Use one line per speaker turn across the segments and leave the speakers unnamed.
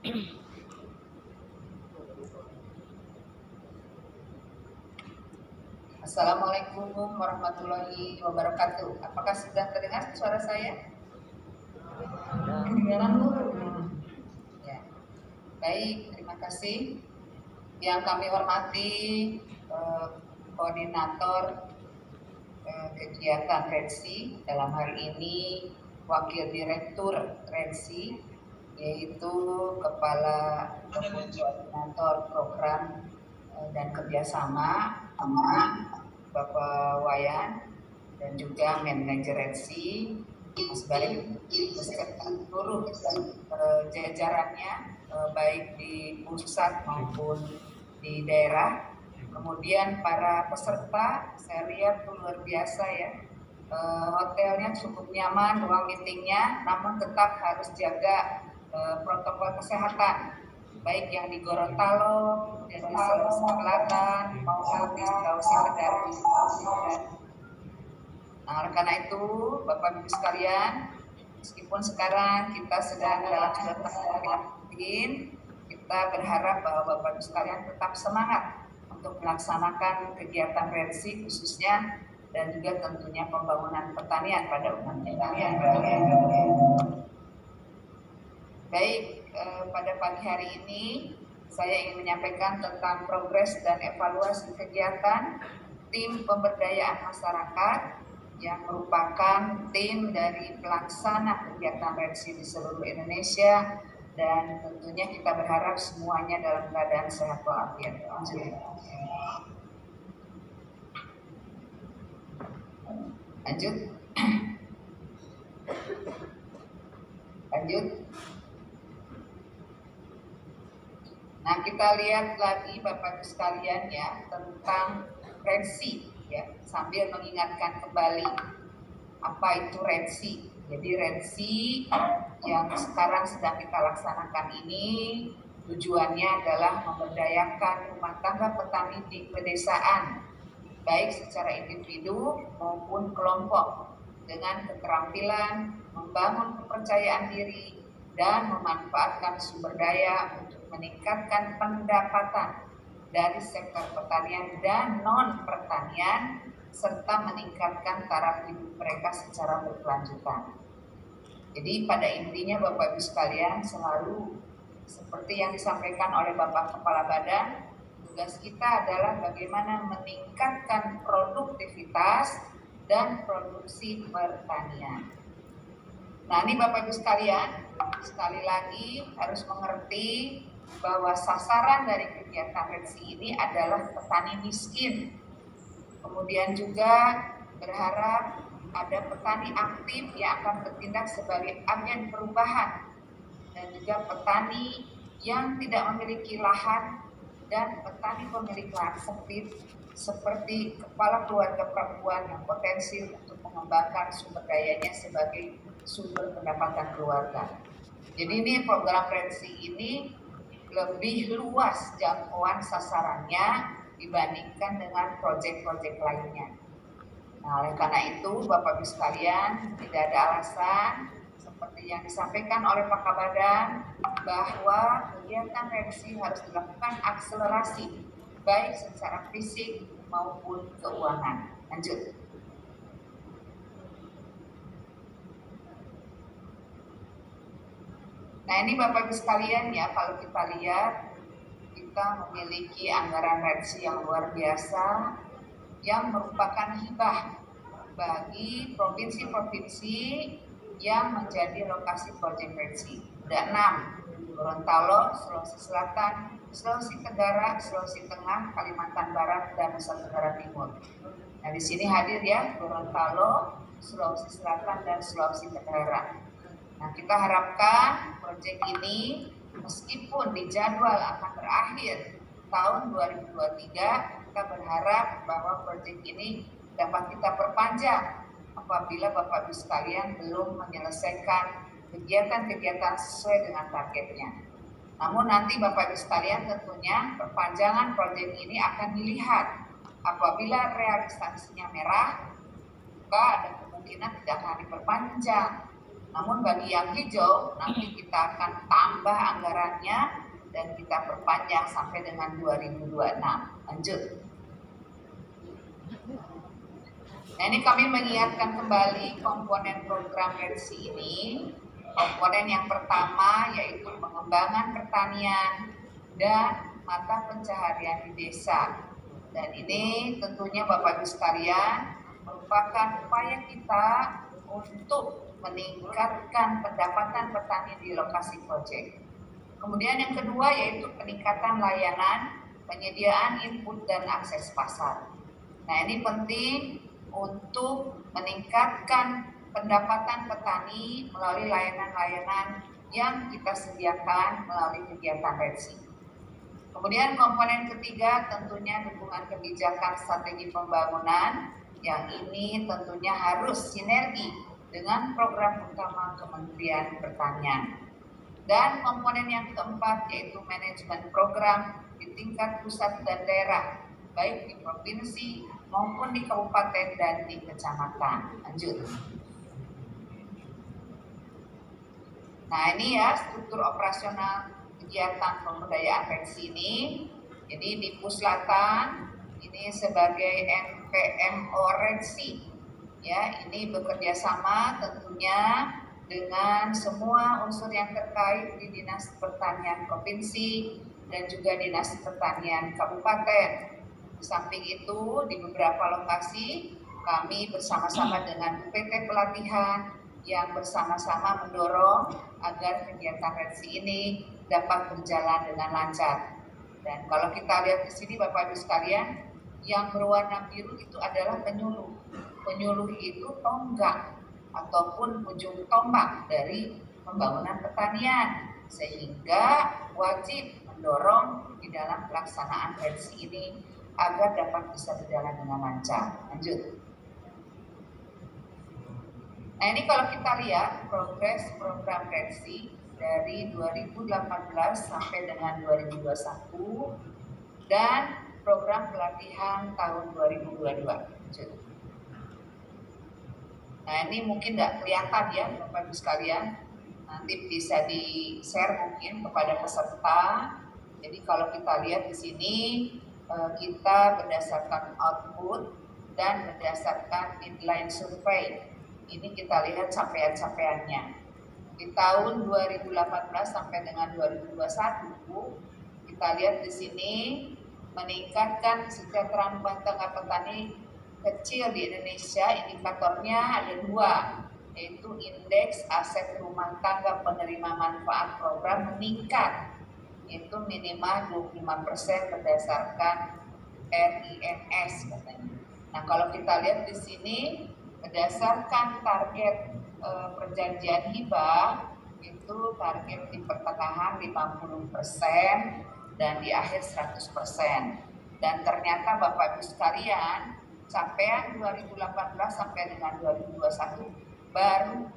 Assalamualaikum warahmatullahi wabarakatuh. Apakah sudah terdengar suara saya?
Kedengaran, Bu.
Ya. Baik, terima kasih. Yang kami hormati koordinator kegiatan Rensi, dalam hari ini Wakil Direktur Rensi, yaitu Kepala Koordinator Program dan Kerjasama Bapak Wayan, dan juga Manajer Rensi, sebagai beserta seluruh jajarannya, baik di pusat maupun di daerah. Kemudian para peserta, saya lihat luar biasa ya, hotelnya cukup nyaman, ruang meetingnya, namun tetap harus jaga protokol kesehatan, baik yang di Gorontalo, dan di Sulawesi Selatan, maupun di Sulawesi Tenggara. Nah, oleh karena itu, Bapak Ibu sekalian, meskipun sekarang kita sedang dalam suasana COVID-19, kita berharap bahwa Bapak Ibu sekalian tetap semangat untuk melaksanakan kegiatan Rensi khususnya, dan juga tentunya pembangunan pertanian pada umat pertanian. Baik, pada pagi hari ini saya ingin menyampaikan tentang progres dan evaluasi kegiatan tim pemberdayaan masyarakat yang merupakan tim dari pelaksana kegiatan Rensi di seluruh Indonesia, dan tentunya kita berharap semuanya dalam keadaan sehat walafiat. Lanjut. Nah, kita lihat lagi Bapak Ibu sekalian ya, tentang Rensi ya, sambil mengingatkan kembali apa itu Rensi. Jadi Rensi yang sekarang sedang kita laksanakan ini tujuannya adalah memberdayakan rumah tangga petani di pedesaan, baik secara individu maupun kelompok, dengan keterampilan, membangun kepercayaan diri, dan memanfaatkan sumber daya untuk meningkatkan pendapatan dari sektor pertanian dan non-pertanian, serta meningkatkan taraf hidup mereka secara berkelanjutan. Jadi pada intinya Bapak Ibu sekalian, selalu seperti yang disampaikan oleh Bapak Kepala Badan, tugas kita adalah bagaimana meningkatkan produktivitas dan produksi pertanian. Nah, ini Bapak Ibu sekalian, sekali lagi harus mengerti bahwa sasaran dari kegiatan Rensi ini adalah petani miskin. Kemudian juga berharap ada petani aktif yang akan bertindak sebagai agen perubahan, dan juga petani yang tidak memiliki lahan, dan petani pemilik lahan sempit seperti kepala keluarga perempuan yang potensial untuk mengembangkan sumber dayanya sebagai sumber pendapatan keluarga. Jadi ini program Rensi ini lebih luas jangkauan sasarannya dibandingkan dengan proyek-proyek lainnya. Nah, oleh karena itu Bapak Ibu sekalian, tidak ada alasan seperti yang disampaikan oleh Pak Kabadan bahwa kegiatan Rensi harus dilakukan akselerasi, baik secara fisik maupun keuangan. Lanjut. Nah, ini Bapak Ibu sekalian ya, kalau kita lihat, kita memiliki anggaran Rensi yang luar biasa, yang merupakan hibah bagi provinsi-provinsi yang menjadi lokasi proyek Rensi. Ada 6, Gorontalo, Sulawesi Selatan, Sulawesi Tenggara, Sulawesi Tengah, Kalimantan Barat, dan Nusa Tenggara Timur. Nah, di sini hadir ya Gorontalo, Sulawesi Selatan, dan Sulawesi Tenggara. Nah, kita harapkan proyek ini meskipun di jadwal akan berakhir tahun 2023, kita berharap bahwa proyek ini dapat kita perpanjang apabila Bapak Ibu sekalian belum menyelesaikan kegiatan-kegiatan sesuai dengan targetnya. Namun nanti Bapak Ibu sekalian, tentunya perpanjangan proyek ini akan dilihat. Apabila realisasinya merah, maka ada kemungkinan tidak akan diperpanjang. Namun bagi yang hijau, nanti kita akan tambah anggarannya dan kita perpanjang sampai dengan 2026. Lanjut. Nah, ini kami mengingatkan kembali komponen program REDSI ini. Komponen yang pertama yaitu pengembangan pertanian dan mata pencaharian di desa. Dan ini tentunya Bapak Ibu sekalian merupakan upaya kita untuk meningkatkan pendapatan petani di lokasi proyek. Kemudian yang kedua yaitu peningkatan layanan, penyediaan input dan akses pasar. Nah, ini penting untuk meningkatkan pendapatan petani melalui layanan-layanan yang kita sediakan melalui kegiatan REDSI. Kemudian komponen ketiga tentunya dukungan kebijakan strategi pembangunan, yang ini tentunya harus sinergi dengan program utama Kementerian Pertanian. Dan komponen yang keempat yaitu manajemen program di tingkat pusat dan daerah, baik di provinsi maupun di kabupaten dan di kecamatan. Lanjut. Nah, ini ya struktur operasional kegiatan pemberdayaan REDSI ini. Jadi di Puslatan ini sebagai NPMO REDSI, ya, ini bekerja sama tentunya dengan semua unsur yang terkait di Dinas Pertanian Provinsi dan juga Dinas Pertanian Kabupaten. Di samping itu di beberapa lokasi kami bersama-sama dengan UPT Pelatihan yang bersama-sama mendorong agar kegiatan REDSI ini dapat berjalan dengan lancar. Dan kalau kita lihat di sini Bapak Ibu sekalian, yang berwarna biru itu adalah penyuluh. Penyuluh itu tonggak ataupun ujung tombak dari pembangunan pertanian, sehingga wajib mendorong di dalam pelaksanaan REDSI ini agar dapat bisa berjalan dengan lancar. Lanjut. Nah, ini kalau kita lihat progres program REDSI dari 2018 sampai dengan 2021 dan program pelatihan tahun 2022. Lanjut. Nah, ini mungkin nggak kelihatan ya Bapak Ibu sekalian, nanti bisa di-share mungkin kepada peserta. Jadi kalau kita lihat di sini kita berdasarkan output dan berdasarkan inline survei. Ini kita lihat capaian-capaiannya. Di tahun 2018 sampai dengan 2021 kita lihat di sini meningkatkan kesejahteraan rumah tangga petani kecil di Indonesia. Indikatornya ada dua, yaitu indeks aset rumah tangga penerima manfaat program meningkat, itu minimal 25% berdasarkan RINS katanya. Nah, kalau kita lihat di sini berdasarkan target perjanjian hibah, itu target di pertengahan 50% dan di akhir 100%. Dan ternyata Bapak Ibu sekalian, capaian 2018 sampai dengan 2021 baru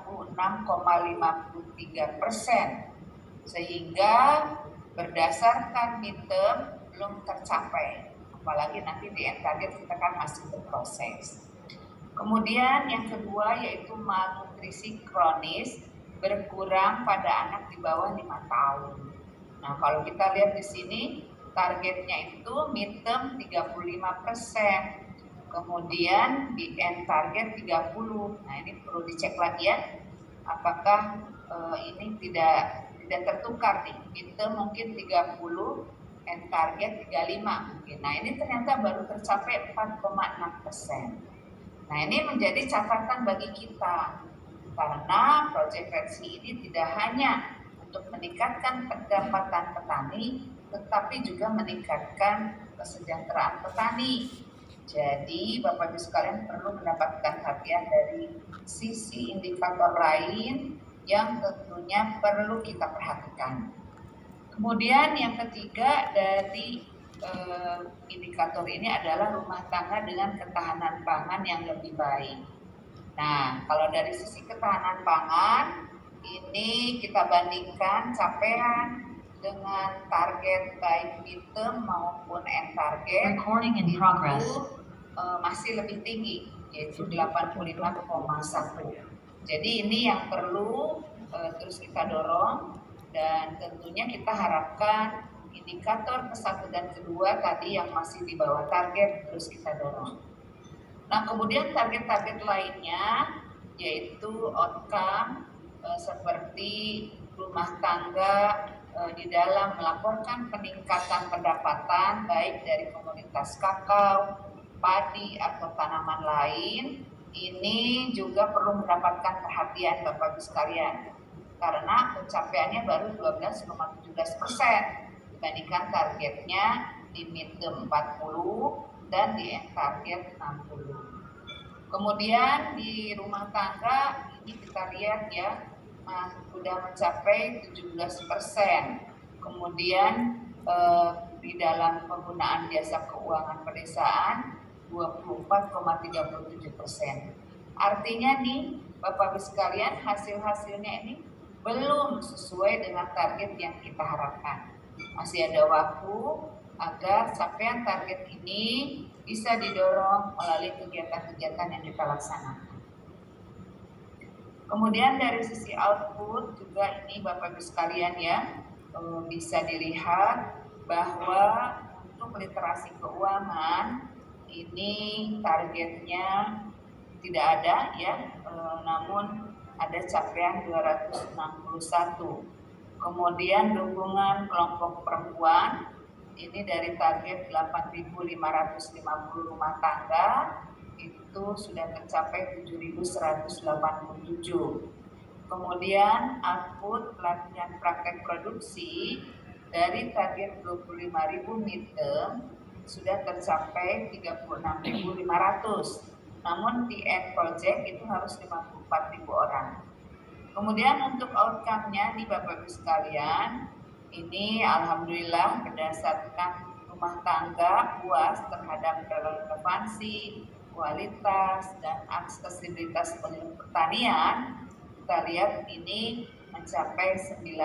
46,53%, sehingga berdasarkan midterm belum tercapai, apalagi nanti di end target kita kan masih berproses. Kemudian yang kedua yaitu malnutrisi kronis berkurang pada anak di bawah 5 tahun. Nah, kalau kita lihat di sini targetnya itu midterm 35%. Kemudian di end target 30. Nah, ini perlu dicek lagi ya, apakah ini tidak tertukar nih. Midterm mungkin 30, end target 35 mungkin. Nah, ini ternyata baru tercapai 4,6%. Nah, ini menjadi catatan bagi kita, karena proyek REDSI ini tidak hanya untuk meningkatkan pendapatan petani, tetapi juga meningkatkan kesejahteraan petani. Jadi Bapak Ibu sekalian perlu mendapatkan perhatian dari sisi indikator lain yang tentunya perlu kita perhatikan. Kemudian yang ketiga dari indikator ini adalah rumah tangga dengan ketahanan pangan yang lebih baik. Nah, kalau dari sisi ketahanan pangan, ini kita bandingkan capaian dengan target baik midterm maupun end target itu masih lebih tinggi, yaitu 85,1. Jadi ini yang perlu terus kita dorong, dan tentunya kita harapkan indikator ke-1 dan ke-2 tadi yang masih di bawah target terus kita dorong. Nah, kemudian target-target lainnya yaitu outcome seperti rumah tangga di dalam melaporkan peningkatan pendapatan baik dari komoditas kakao, padi atau tanaman lain. Ini juga perlu mendapatkan perhatian Bapak Ibu sekalian, karena pencapaiannya baru 12,17% dibandingkan targetnya di midterm 40 dan di end target 60. Kemudian di rumah tangga ini kita lihat ya, sudah mencapai 17%. Kemudian di dalam penggunaan jasa keuangan pedesaan 24,37%. Artinya nih Bapak Ibu sekalian, hasil-hasilnya ini belum sesuai dengan target yang kita harapkan. Masih ada waktu agar capaian target ini bisa didorong melalui kegiatan-kegiatan yang kita laksanakan. Kemudian dari sisi output juga ini Bapak Ibu sekalian ya, bisa dilihat bahwa untuk literasi keuangan ini targetnya tidak ada ya, namun ada capaian 261. Kemudian dukungan kelompok perempuan ini dari target 8.550 rumah tangga itu sudah tercapai 7.187. Kemudian output pelatihan praktek produksi dari target 25.000 midterm sudah tercapai 36.500. Namun di end project itu harus 54.000 orang. Kemudian untuk outcome-nya nih Bapak Ibu sekalian, ini alhamdulillah berdasarkan rumah tangga puas terhadap relevansi, kualitas, dan aksesibilitas pertanian. Kita lihat ini mencapai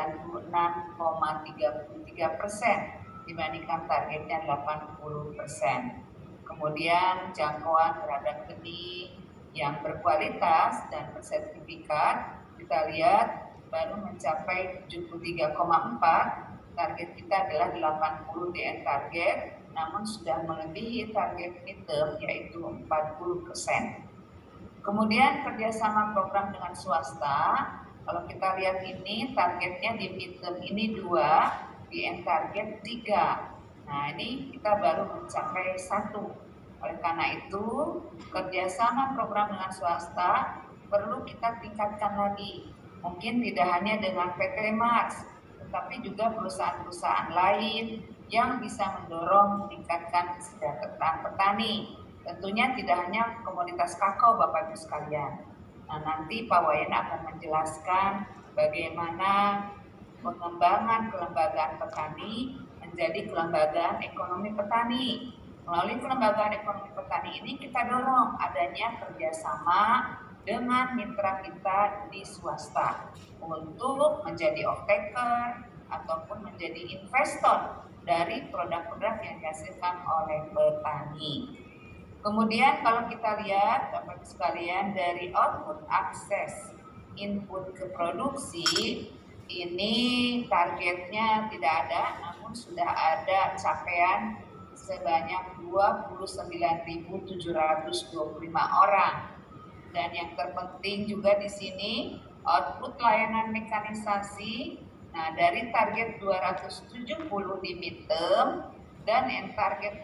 96,33% dibandingkan targetnya 80%. Kemudian jangkauan terhadap benih yang berkualitas dan bersertifikat kita lihat baru mencapai 73,4. Target kita adalah 80 di end target, namun sudah melebihi target midterm yaitu 40%. Kemudian kerjasama program dengan swasta, kalau kita lihat ini targetnya di midterm ini 2, di end target 3. Nah ini kita baru mencapai 1. Oleh karena itu kerjasama program dengan swasta perlu kita tingkatkan lagi. Mungkin tidak hanya dengan PT Mars, tetapi juga perusahaan-perusahaan lain yang bisa mendorong meningkatkan kesejahteraan petani. Tentunya tidak hanya komoditas kakao Bapak Ibu sekalian. Nah nanti Pak Wayan akan menjelaskan bagaimana pengembangan kelembagaan petani menjadi kelembagaan ekonomi petani. Melalui kelembagaan ekonomi petani ini kita dorong adanya kerjasama dengan mitra kita di swasta untuk menjadi off-taker ataupun menjadi investor dari produk-produk yang dihasilkan oleh petani. Kemudian kalau kita lihat Bapak sekalian dari output akses input ke produksi, ini targetnya tidak ada, namun sudah ada capaian sebanyak 29.725 orang. Dan yang terpenting juga di sini output layanan mekanisasi. Nah, dari target 270 di midterm dan yang target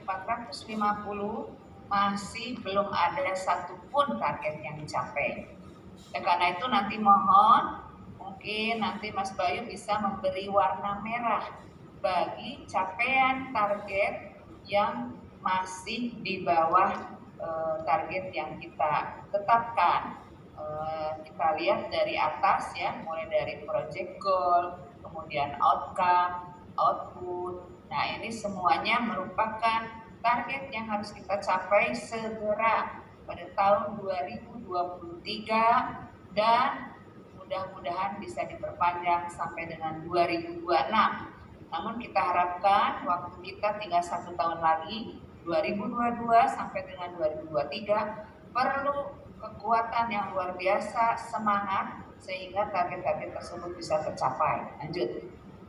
450 masih belum ada satupun target yang dicapai. Karena itu nanti mohon mungkin nanti Mas Bayu bisa memberi warna merah bagi capaian target yang masih di bawah target yang kita tetapkan. Kita lihat dari atas ya, mulai dari project goal, kemudian outcome, output. Nah ini semuanya merupakan target yang harus kita capai segera pada tahun 2023 dan mudah-mudahan bisa diperpanjang sampai dengan 2026. Namun kita harapkan waktu kita tinggal 1 tahun lagi, 2022 sampai dengan 2023, perlu kekuatan yang luar biasa, semangat, sehingga target-target tersebut bisa tercapai. Lanjut.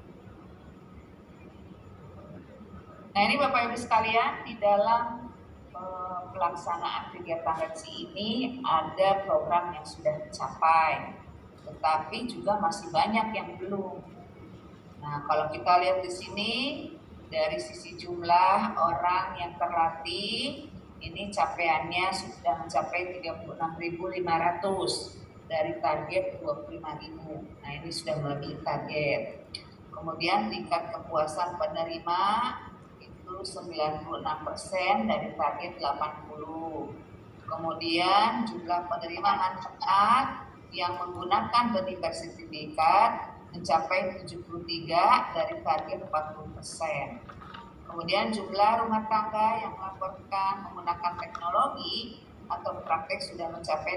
Nah ini Bapak Ibu sekalian, di dalam pelaksanaan kegiatan redaksi ini ada program yang sudah tercapai, tetapi juga masih banyak yang belum. Nah kalau kita lihat di sini, dari sisi jumlah orang yang terlatih, ini capaiannya sudah mencapai 36.500 dari target 25.000. Nah ini sudah melebihi target. Kemudian tingkat kepuasan penerima itu 96% dari target 80. Kemudian jumlah penerima manfaat yang menggunakan berbagai sertifikat mencapai 73 dari target 40%. Kemudian jumlah rumah tangga yang melaporkan menggunakan teknologi atau praktek sudah mencapai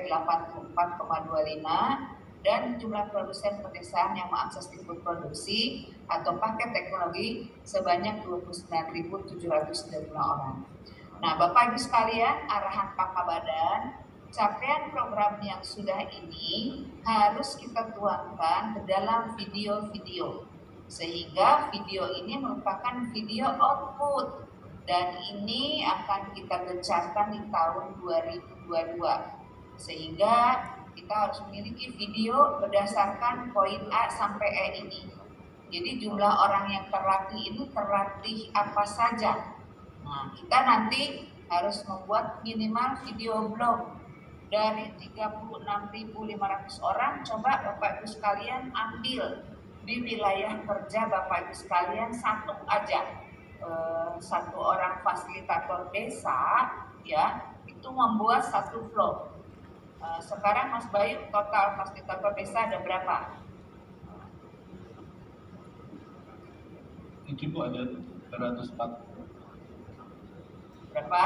84,25 dan jumlah produsen pedesaan yang mengakses input produksi atau paket teknologi sebanyak 29.795 orang. Nah, Bapak Ibu sekalian, arahan Pak Kabadan, capaian program yang sudah ini harus kita tuangkan ke dalam video-video, sehingga video ini merupakan video output dan ini akan kita gencarkan di tahun 2022, sehingga kita harus memiliki video berdasarkan poin A sampai E ini. Jadi jumlah orang yang terlatih ini terlatih apa saja. Nah, kita nanti harus membuat minimal video blog dari 36.500 orang. Coba Bapak Ibu sekalian ambil di wilayah kerja Bapak Ibu sekalian satu aja, satu orang fasilitator desa ya, itu membuat satu vlog. Sekarang Mas Bayu, total fasilitator desa ada berapa?
Itu Bu ada 304.
Berapa?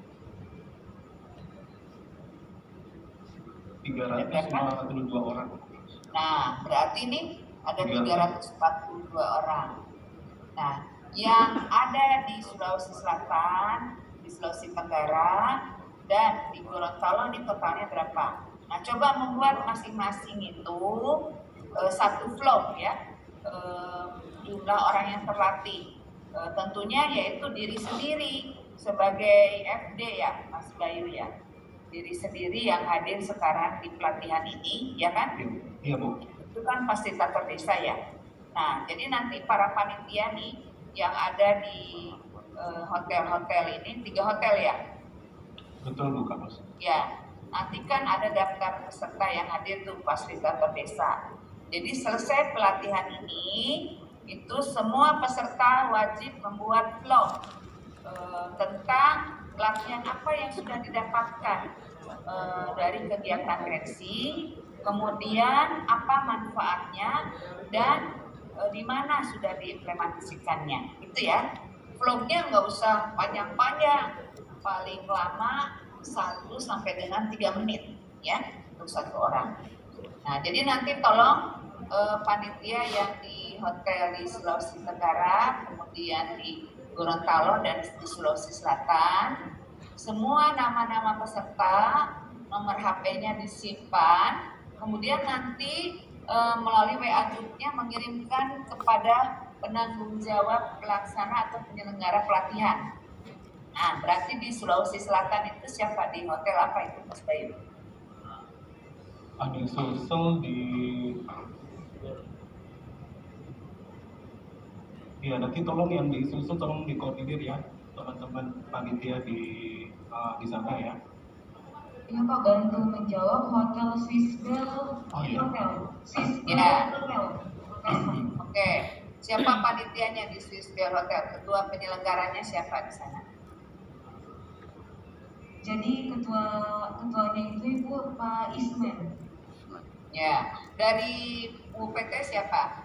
342 orang.
Nah, berarti ini ada 342 orang. Nah, yang ada di Sulawesi Selatan, di Sulawesi Tenggara, dan di Gorontalo ini totalnya berapa? Nah, coba membuat masing-masing itu satu vlog ya, jumlah orang yang terlatih. Tentunya yaitu diri sendiri sebagai FD ya, Mas Bayu ya. Diri sendiri yang hadir sekarang di pelatihan ini, ya kan?
Iya Bu.
Itu kan fasilitator desa ya. Nah, jadi nanti para panitia nih yang ada di hotel-hotel ini, 3 hotel ya?
Betul Bu Kak Mas.
Ya, nanti kan ada daftar peserta yang hadir tuh fasilitator desa. Jadi selesai pelatihan ini, itu semua peserta wajib membuat vlog tentang pelatihan apa yang sudah didapatkan dari kegiatan redaksi, kemudian apa manfaatnya dan di mana sudah diimplementasikannya. Itu ya. Vlognya nggak usah panjang-panjang, paling lama 1 sampai dengan 3 menit ya untuk satu orang. Nah, jadi nanti tolong panitia yang di hotel di Sulawesi Tenggara, kemudian di Gorontalo dan di Sulawesi Selatan, semua nama-nama peserta, nomor HP-nya disimpan, kemudian nanti melalui WA grupnya mengirimkan kepada penanggung jawab pelaksana atau penyelenggara pelatihan. Nah, berarti di Sulawesi Selatan itu siapa, di hotel apa itu Mas Bayu?
Ada Sulsel di ya, nanti tolong yang di Sulsel tolong dikoordinir ya teman-teman panitia di sana ya.
Iya Pak, bantu menjawab hotel Swissbell Hotel. Swissbell Hotel.
Oke. Siapa panitianya di Swissbell Hotel? Ketua penyelenggaranya siapa di sana?
Jadi ketuanya itu Ibu Pak Ismen.
Ya, dari UPT siapa?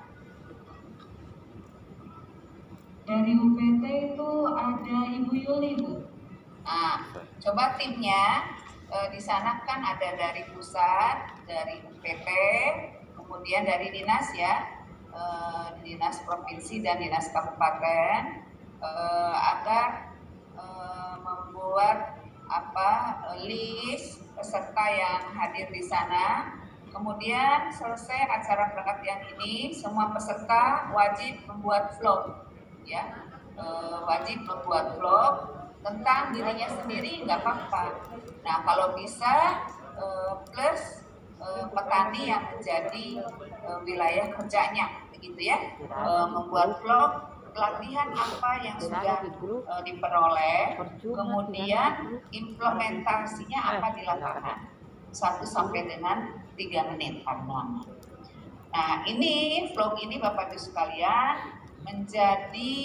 Dari UPT itu ada Ibu Yuli Bu.
Nah, coba timnya di sana kan ada dari pusat, dari UPT, kemudian dari dinas ya. Dinas provinsi dan dinas kabupaten agar membuat list peserta yang hadir di sana. Kemudian selesai acara pelatihan ini, semua peserta wajib membuat vlog, ya, wajib membuat vlog tentang dirinya sendiri, nggak apa-apa. Nah, kalau bisa plus petani yang menjadi wilayah kerjanya, begitu ya, membuat vlog pelatihan apa yang sudah diperoleh, kemudian implementasinya apa di lapangan, 1 sampai dengan 3 menit paling. Nah, ini vlog ini Bapak Ibu sekalian menjadi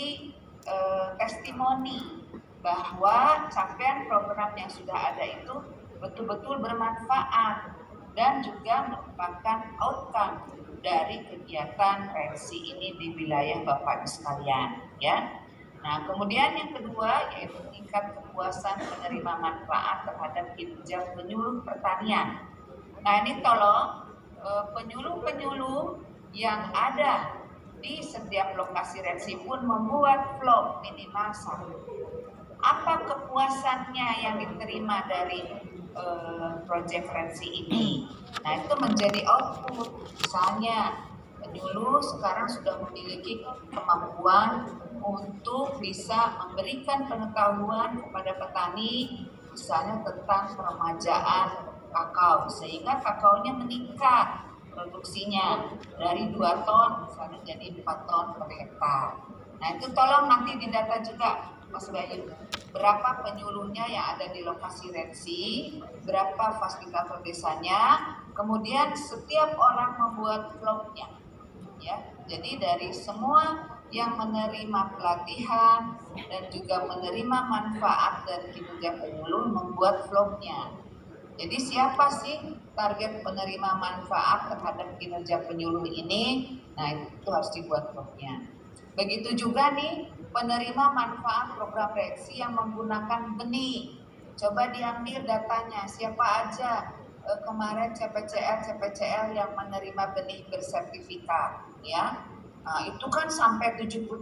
testimoni bahwa capaian program yang sudah ada itu betul-betul bermanfaat dan juga merupakan outcome dari kegiatan Rensi ini di wilayah Bapak Ibu sekalian, ya. Nah, kemudian yang kedua yaitu tingkat kepuasan penerima manfaat terhadap kinerja penyuluh pertanian. Nah, ini tolong penyuluh-penyuluh yang ada di setiap lokasi Rensi pun membuat vlog minimal 1. Apa kepuasannya yang diterima dari proyek Rensi ini? Nah, itu menjadi output. Misalnya penyuluh sekarang sudah memiliki kemampuan untuk bisa memberikan pengetahuan kepada petani, misalnya tentang peremajaan kakao, sehingga kakaonya meningkat produksinya dari 2 ton misalnya jadi 4 ton per hektar. Nah, itu tolong nanti didata juga Mas Bayu, berapa penyuluhnya yang ada di lokasi Rensi, berapa fasilitator desanya, kemudian setiap orang membuat vlognya, ya. Jadi dari semua yang menerima pelatihan dan juga menerima manfaat dari kinerja penyuluh membuat vlognya. Jadi siapa sih target penerima manfaat terhadap kinerja penyuluh ini? Nah, itu harus dibuat vlognya. Begitu juga nih penerima manfaat program Rensi yang menggunakan benih. Coba diambil datanya, siapa aja kemarin CPCL yang menerima benih bersertifikat, ya. Nah, itu kan sampai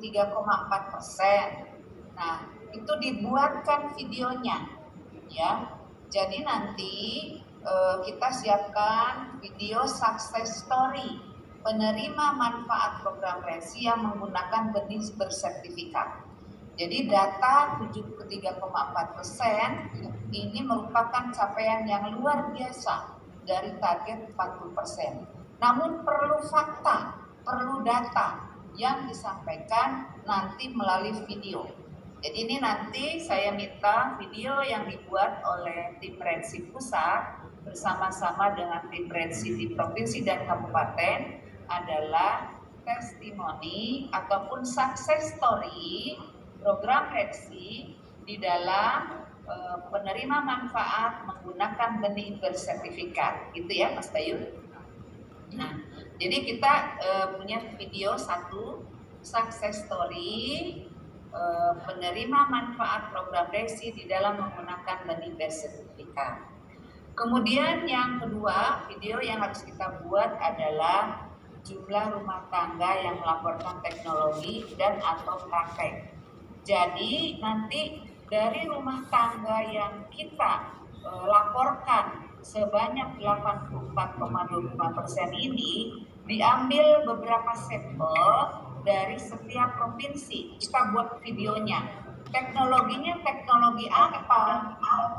73,4%. Nah, itu dibuatkan videonya, ya. Jadi nanti kita siapkan video success story penerima manfaat program Rensi yang menggunakan benih bersertifikat. Jadi data 73,4% ini merupakan capaian yang luar biasa dari target 40%. Namun perlu fakta, perlu data yang disampaikan nanti melalui video. Jadi ini nanti saya minta video yang dibuat oleh tim Rensi Pusat bersama-sama dengan tim Rensi di provinsi dan kabupaten adalah testimoni ataupun success story program Rensi di dalam penerima manfaat menggunakan benih bersertifikat, gitu ya Mas Bayu. Nah, jadi kita punya video 1 success story penerima manfaat program Rensi di dalam menggunakan benih bersertifikat. Kemudian yang kedua, video yang harus kita buat adalah jumlah rumah tangga yang melaporkan teknologi dan atau praktek. Jadi nanti dari rumah tangga yang kita laporkan sebanyak 84,25% ini diambil beberapa sampel dari setiap provinsi. Kita buat videonya. Teknologinya teknologi apa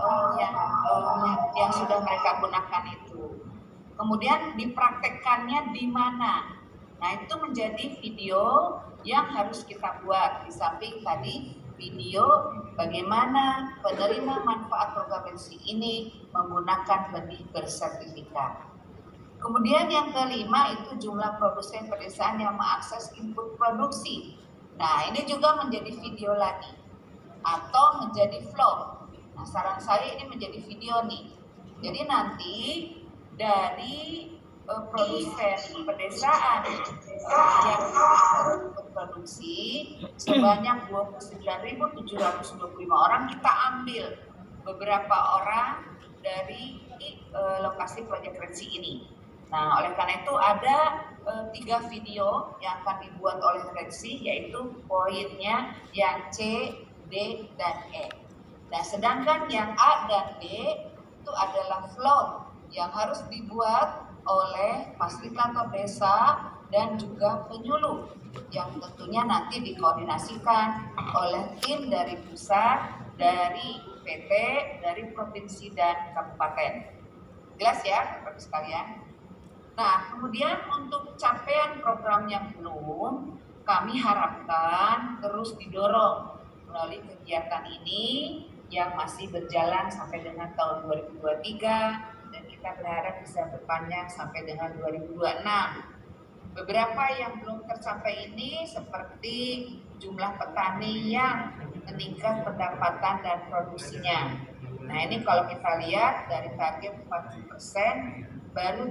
yang sudah mereka gunakan itu. Kemudian dipraktekkannya di mana. Nah, itu menjadi video yang harus kita buat. Di samping tadi video bagaimana penerima manfaat program Rensi ini menggunakan benih bersertifikat. Kemudian yang kelima itu jumlah produsen pedesaan yang mengakses input produksi. Nah, ini juga menjadi video lagi atau menjadi vlog. Nah, saran saya ini menjadi video nih. Jadi nanti dari produsen pedesaan yang berproduksi sebanyak 29.725 orang, kita ambil beberapa orang dari lokasi proyek Rensi ini. Nah, oleh karena itu ada 3 video yang akan dibuat oleh Rensi, yaitu poinnya yang C, D, dan E. Nah, sedangkan yang A dan B itu adalah float yang harus dibuat oleh fasilitator desa dan juga penyuluh yang tentunya nanti dikoordinasikan oleh tim dari pusat, dari PT, dari provinsi dan kabupaten. Jelas ya Bapak Ibu sekalian? Nah, kemudian untuk capaian program yang belum, kami harapkan terus didorong melalui kegiatan ini yang masih berjalan sampai dengan tahun 2023 dan kita berharap bisa berpanjang sampai dengan 2026. Beberapa yang belum tercapai ini seperti jumlah petani yang meningkat pendapatan dan produksinya. Nah ini kalau kita lihat dari target 40% baru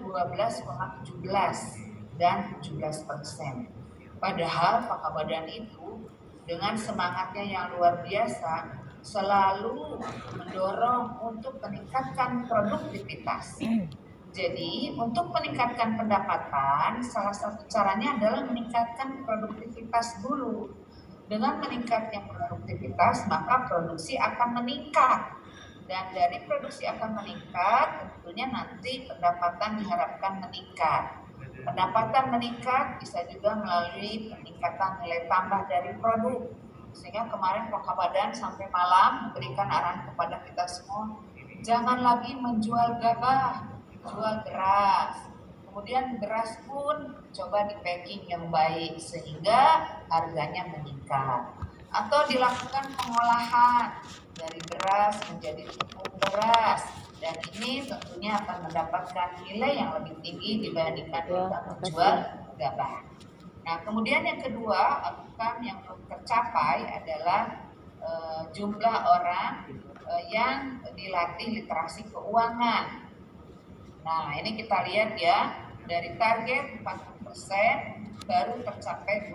12,17 dan 17%. Padahal Pak Kabadan itu dengan semangatnya yang luar biasa selalu mendorong untuk meningkatkan produktivitas. Jadi untuk meningkatkan pendapatan, salah satu caranya adalah meningkatkan produktivitas dulu. Dengan meningkatnya produktivitas, maka produksi akan meningkat. Dan dari produksi akan meningkat, tentunya nanti pendapatan diharapkan meningkat. Pendapatan meningkat bisa juga melalui peningkatan nilai tambah dari produk. Sehingga kemarin Pak Kabadan sampai malam memberikan arahan kepada kita semua, jangan lagi menjual gabah, jual beras. Kemudian beras pun coba di packing yang baik sehingga harganya meningkat. Atau dilakukan pengolahan dari beras menjadi tepung beras. Dan ini tentunya akan mendapatkan nilai yang lebih tinggi dibandingkan kita menjual gabah. Nah, kemudian yang kedua, outcome yang belum tercapai adalah jumlah orang yang dilatih literasi keuangan. Nah, ini kita lihat ya, dari target 40% baru tercapai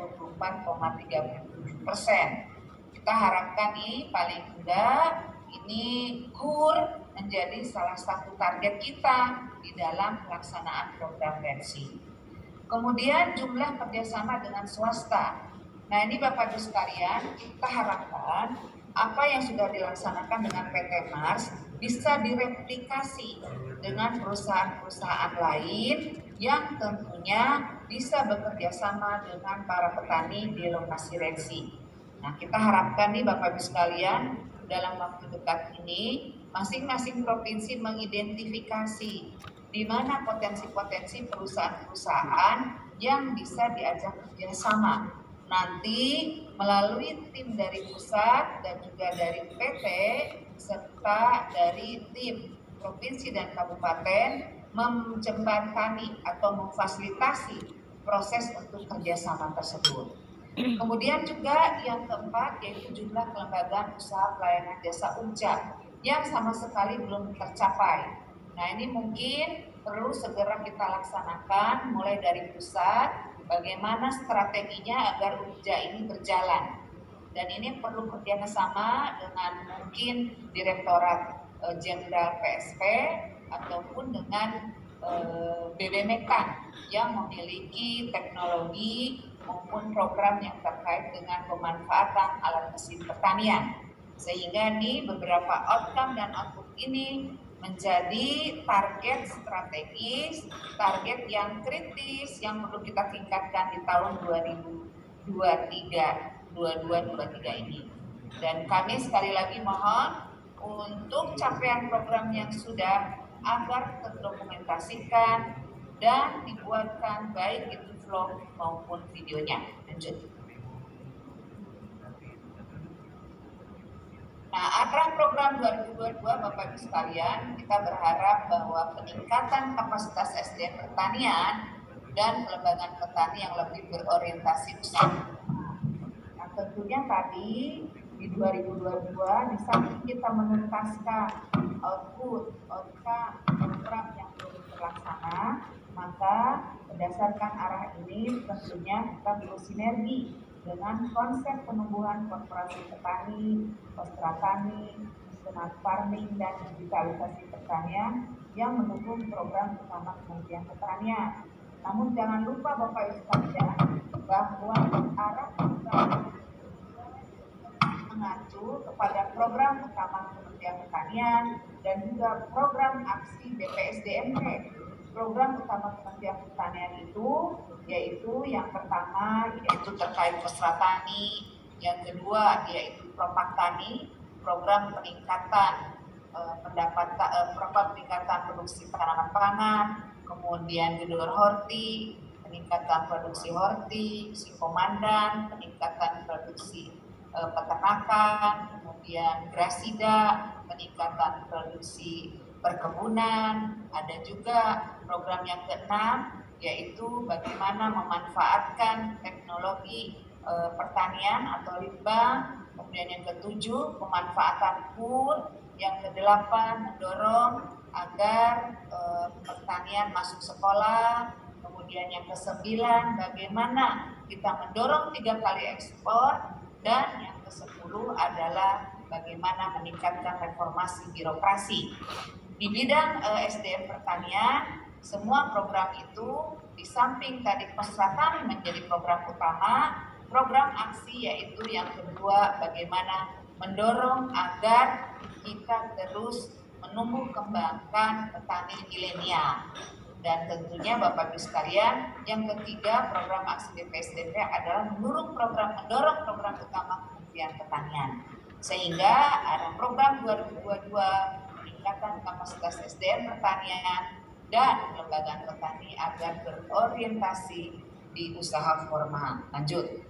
24,37%. Kita harapkan nih paling enggak ini KUR menjadi salah satu target kita di dalam pelaksanaan program Rensi. Kemudian jumlah kerjasama dengan swasta. Nah ini Bapak Ibu sekalian, kita harapkan apa yang sudah dilaksanakan dengan PT Mars bisa direplikasi dengan perusahaan-perusahaan lain yang tentunya bisa bekerja sama dengan para petani di lokasi Rensi. Nah kita harapkan nih Bapak Ibu sekalian, dalam waktu dekat ini masing-masing provinsi mengidentifikasi di mana potensi-potensi perusahaan-perusahaan yang bisa diajak kerjasama. Nanti melalui tim dari pusat dan juga dari PT serta dari tim provinsi dan kabupaten menjembatani atau memfasilitasi proses untuk kerjasama tersebut. Kemudian juga yang keempat yaitu jumlah kelembagaan usaha pelayanan jasa UJA yang sama sekali belum tercapai. Nah ini mungkin perlu segera kita laksanakan mulai dari pusat, bagaimana strateginya agar UJA ini berjalan. Dan ini perlu kerjasama dengan mungkin Direktorat Jenderal PSP ataupun dengan BBMekan yang memiliki teknologi maupun program yang terkait dengan pemanfaatan alat mesin pertanian. Sehingga nih beberapa outcome dan output ini menjadi target strategis, target yang kritis yang perlu kita tingkatkan di tahun 2023 ini. Dan kami sekali lagi mohon untuk capaian program yang sudah agar terdokumentasikan dan dibuatkan baik itu vlog maupun videonya. Lanjut. Nah, arah program 2022 Bapak Ibu sekalian, kita berharap bahwa peningkatan kapasitas SDM pertanian dan pengembangan petani yang lebih berorientasi usaha. Nah, tentunya tadi di 2022 di samping kita menuntaskan output program yang belum terlaksana, maka berdasarkan arah ini tentunya kita bersinergi dengan konsep penumbuhan korporasi petani, kostra tani, smart farming dan digitalisasi pertanian yang mendukung program utama Kementerian Pertanian. Namun jangan lupa Bapak Ibu sekalian bahwa arah program mengacu kepada program utama Kementerian Kementerian Pertanian, dan juga program aksi BPSDMP. Program utama Kementerian Pertanian itu yaitu yang pertama yaitu terkait Mesra Tani, yang kedua yaitu Propak Tani, program peningkatan program peningkatan produksi tanaman pangan, kemudian Gedor Horti, peningkatan produksi horti, si komandan, peningkatan produksi peternakan, kemudian Grasida, peningkatan produksi perkebunan. Ada juga program yang keenam yaitu bagaimana memanfaatkan teknologi pertanian atau litbang. Kemudian yang ketujuh pemanfaatan kur. Yang kedelapan mendorong agar pertanian masuk sekolah. Kemudian yang kesembilan bagaimana kita mendorong 3 kali ekspor, dan yang ke-10 adalah bagaimana meningkatkan reformasi birokrasi. Di bidang SDM pertanian, semua program itu di samping tadi Mesra Tani menjadi program utama, program aksi yaitu yang kedua bagaimana mendorong agar kita terus menumbuh kembangkan petani milenial. Dan tentunya Bapak Ibu sekalian, yang ketiga program aksi BPSDMP adalah mendorong program utama Kementerian Pertanian. Sehingga ada program 2022 peningkatan kapasitas SDM pertanian dan kelembagaan petani agar berorientasi di usaha formal. Lanjut.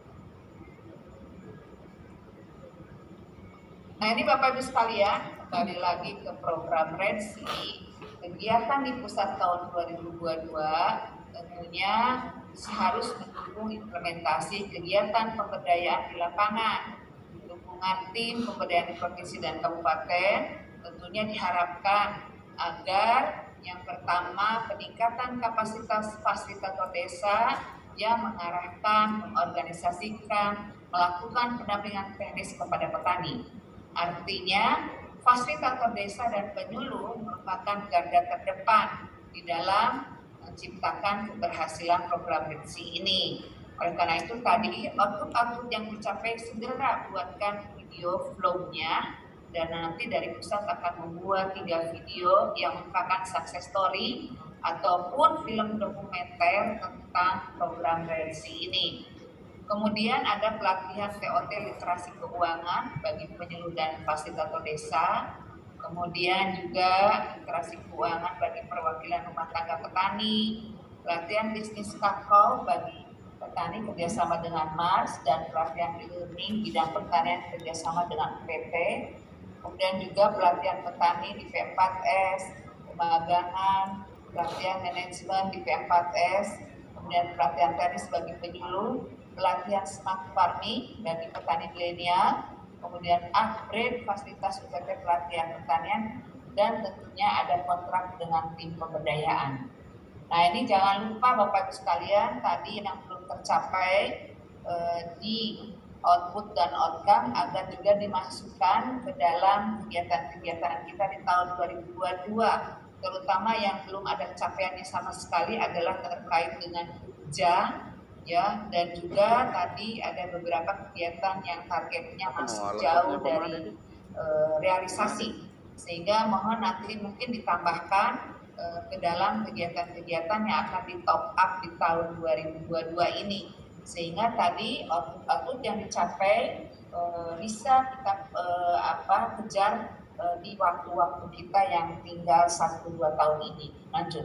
Nah ini Bapak Ibu sekalian, kembali lagi ke program REDSI. Kegiatan di pusat tahun 2022 tentunya harus mendukung implementasi kegiatan pemberdayaan di lapangan. Dukungan tim pemberdayaan provinsi dan kabupaten tentunya diharapkan agar yang pertama peningkatan kapasitas fasilitator desa yang mengarahkan, mengorganisasikan, melakukan pendampingan teknis kepada petani. Artinya, fasilitator desa dan penyuluh merupakan garda terdepan di dalam menciptakan keberhasilan program REDSI ini. Oleh karena itu tadi output yang dicapai segera buatkan video vlognya, dan nanti dari pusat akan membuat 3 video yang merupakan success story ataupun film dokumenter tentang program REDSI ini. Kemudian ada pelatihan TOT literasi keuangan bagi penyuluh dan fasilitator desa. Kemudian juga literasi keuangan bagi perwakilan rumah tangga petani. Pelatihan bisnis kakao bagi petani kerjasama dengan Mars, dan pelatihan e-learning bidang pertanian kerjasama dengan PT. Kemudian juga pelatihan petani di P4S, pemagangan, pelatihan manajemen di P4S, kemudian pelatihan teknis bagi penyuluh, pelatihan smart farming bagi petani milenial, kemudian upgrade fasilitas UPT pelatihan pertanian, dan tentunya ada kontrak dengan tim pemberdayaan. Nah ini jangan lupa Bapak Ibu sekalian, tadi yang belum tercapai di output dan outcome agar juga dimasukkan ke dalam kegiatan-kegiatan kita di tahun 2022, terutama yang belum ada capaiannya sama sekali adalah terkait dengan ya, dan juga tadi ada beberapa kegiatan yang targetnya masih jauh dari realisasi, sehingga mohon nanti mungkin ditambahkan ke dalam kegiatan-kegiatan yang akan di top up di tahun 2022 ini, sehingga tadi output yang dicapai bisa kita kejar di waktu-waktu kita yang tinggal 1-2 tahun ini. Lanjut.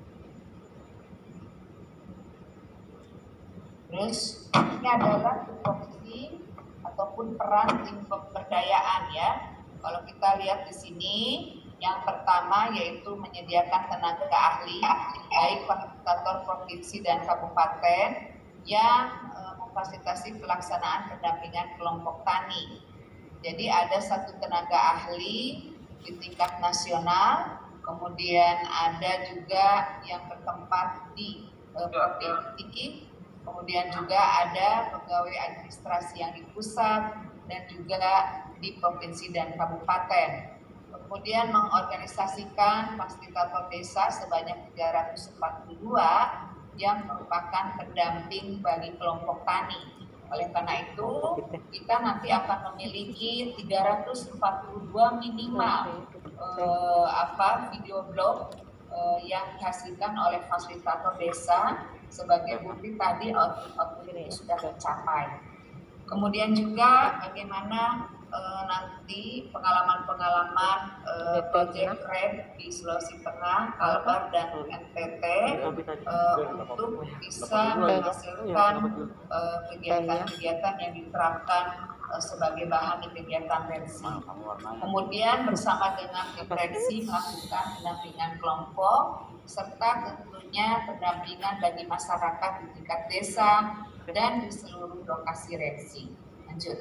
Terus ini adalah tupoksi ataupun peran tim pemberdayaan ya. Kalau kita lihat di sini, yang pertama yaitu menyediakan tenaga ahli baik fasilitator provinsi dan kabupaten yang memfasilitasi pelaksanaan pendampingan kelompok tani. Jadi ada 1 tenaga ahli di tingkat nasional, kemudian ada juga yang bertempat di provinsi. Kemudian juga ada pegawai administrasi yang di pusat dan juga di provinsi dan kabupaten. Kemudian mengorganisasikan fasilitator desa sebanyak 342 yang merupakan pendamping bagi kelompok tani. Oleh karena itu, kita nanti akan memiliki 342 minimal video blog yang dihasilkan oleh fasilitator desa sebagai bukti tadi output itu sudah tercapai. Kemudian juga bagaimana nanti pengalaman-pengalaman proyek RED di Sulawesi Tengah, Kalbar, dan NTT untuk bisa menghasilkan kegiatan-kegiatan yang diterapkan sebagai bahan di kegiatan Rensi. Kemudian bersama dengan Rensi melakukan pendampingan kelompok serta tentunya pendampingan bagi masyarakat di tingkat desa dan di seluruh lokasi Rensi. Lanjut.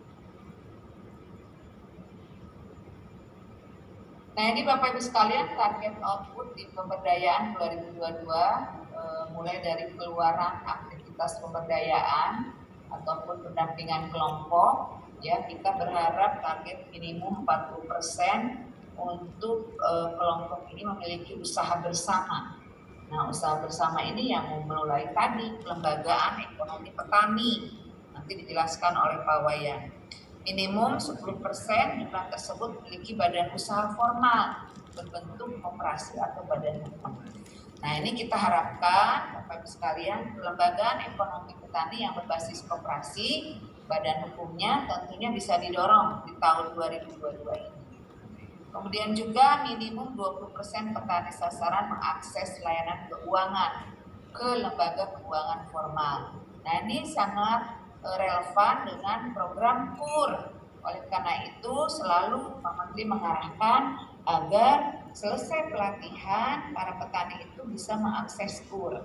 Nah, ini Bapak Ibu sekalian target output di pemberdayaan 2022 mulai dari keluaran aktivitas pemberdayaan ataupun pendampingan kelompok, ya kita berharap target minimum 40% untuk kelompok ini memiliki usaha bersama. Nah, usaha bersama ini yang memulai tadi kelembagaan ekonomi petani, nanti dijelaskan oleh Pak Wayan. Minimum 10% jumlah tersebut memiliki badan usaha formal berbentuk koperasi atau badan hukum. Nah, ini kita harapkan Bapak Ibu sekalian, kelembagaan ekonomi petani yang berbasis koperasi, badan hukumnya tentunya bisa didorong di tahun 2022 ini. Kemudian juga minimum 20% petani sasaran mengakses layanan keuangan ke lembaga keuangan formal. Nah, ini sangat relevan dengan program KUR. Oleh karena itu selalu Pak Menteri mengarahkan agar selesai pelatihan para petani itu bisa mengakses KUR.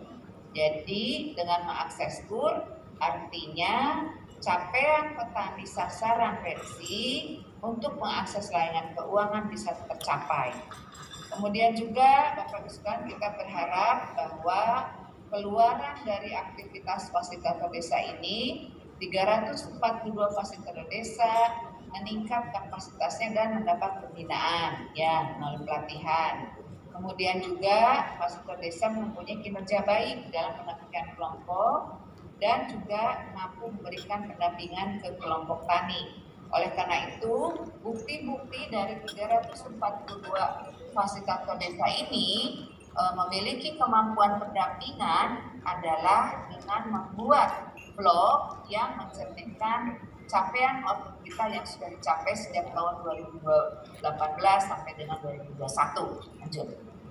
Jadi dengan mengakses KUR artinya capaian petani sasaran Rensi untuk mengakses layanan keuangan bisa tercapai. Kemudian juga Bapak Ibu sekalian, kita berharap bahwa keluaran dari aktivitas fasilitator desa ini 342 fasilitator desa meningkat kapasitasnya dan mendapat pembinaan ya melalui pelatihan. Kemudian juga fasilitator desa mempunyai kinerja baik dalam pendampingan kelompok dan juga mampu memberikan pendampingan ke kelompok tani. Oleh karena itu, bukti-bukti dari 342 fasilitator desa ini memiliki kemampuan pendampingan adalah dengan membuat blog yang mencerminkan capaian output kita yang sudah dicapai sejak tahun 2018 sampai dengan 2021. Lanjut.